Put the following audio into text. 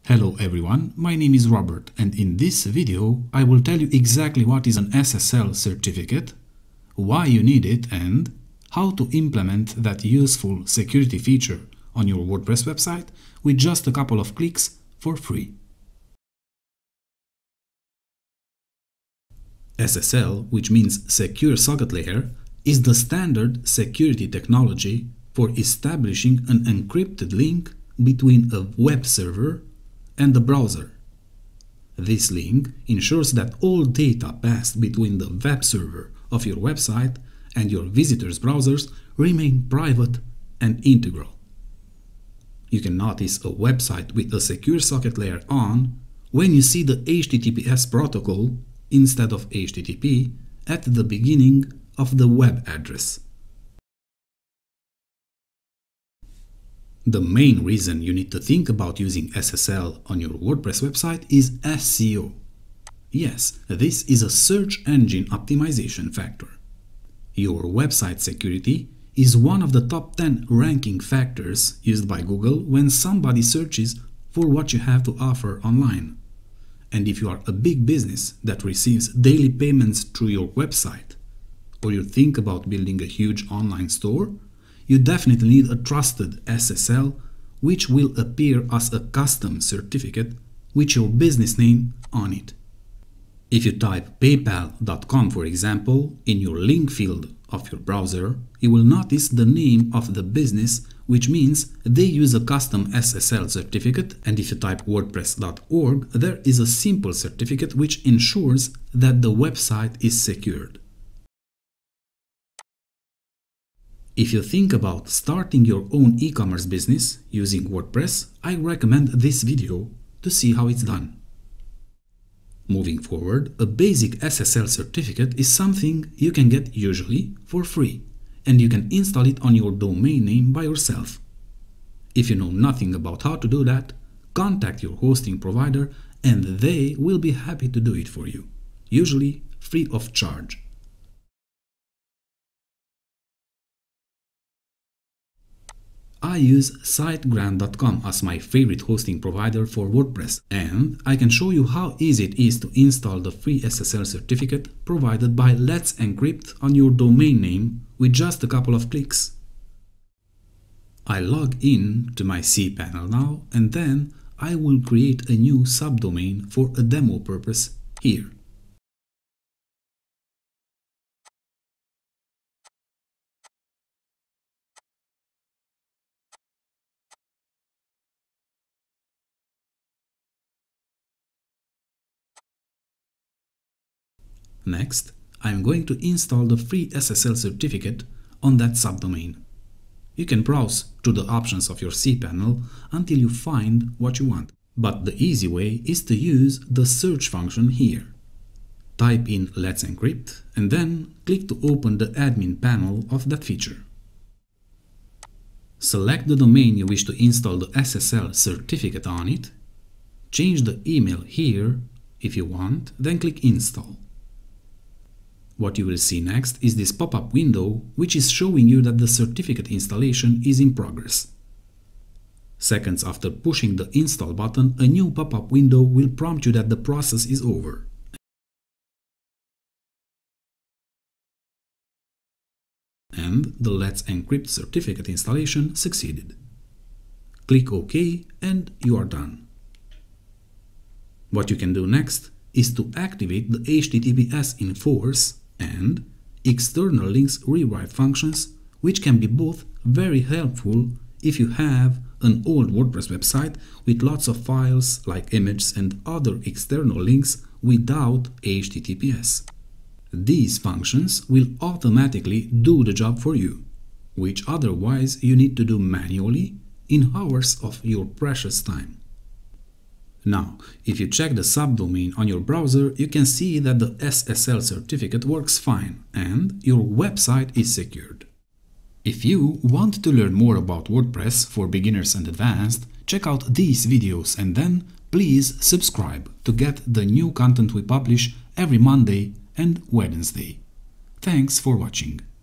Hello everyone, my name is Robert, and in this video I will tell you exactly what is an Ssl certificate, why you need it, and how to implement that useful security feature on your WordPress website with just a couple of clicks for free. SSL, which means Secure Socket Layer, is the standard security technology for establishing an encrypted link between a web server and the browser. This link ensures that all data passed between the web server of your website and your visitors' browsers remain private and integral. You can notice a website with a secure socket layer on when you see the HTTPS protocol instead of HTTP at the beginning of the web address. The main reason you need to think about using SSL on your WordPress website is SEO. Yes, this is a search engine optimization factor. Your website security is one of the top 10 ranking factors used by Google when somebody searches for what you have to offer online. And if you are a big business that receives daily payments through your website, or you think about building a huge online store, you definitely need a trusted SSL, which will appear as a custom certificate with your business name on it. If you type paypal.com, for example, in your link field of your browser, you will notice the name of the business, which means they use a custom SSL certificate, and if you type wordpress.org, there is a simple certificate which ensures that the website is secured. If you think about starting your own e-commerce business using WordPress, I recommend this video to see how it's done. Moving forward, a basic SSL certificate is something you can get usually for free, and you can install it on your domain name by yourself. If you know nothing about how to do that, contact your hosting provider and they will be happy to do it for you, usually free of charge. I use SiteGround.com as my favorite hosting provider for WordPress, and I can show you how easy it is to install the free SSL certificate provided by Let's Encrypt on your domain name with just a couple of clicks. I log in to my cPanel now, and then I will create a new subdomain for a demo purpose here. Next, I am going to install the free SSL certificate on that subdomain. You can browse through the options of your cPanel until you find what you want, but the easy way is to use the search function here. Type in Let's Encrypt and then click to open the admin panel of that feature. Select the domain you wish to install the SSL certificate on it, change the email here if you want, then click Install. What you will see next is this pop-up window, which is showing you that the certificate installation is in progress. Seconds after pushing the install button, a new pop-up window will prompt you that the process is over. And the Let's Encrypt certificate installation succeeded. Click OK and you are done. What you can do next is to activate the HTTPS enforce and external links rewrite functions, which can be both very helpful if you have an old WordPress website with lots of files like images and other external links without HTTPS. These functions will automatically do the job for you, which otherwise you need to do manually in hours of your precious time. Now, if you check the subdomain on your browser, you can see that the SSL certificate works fine and your website is secured. If you want to learn more about WordPress for beginners and advanced, check out these videos and then please subscribe to get the new content we publish every Monday and Wednesday. Thanks for watching.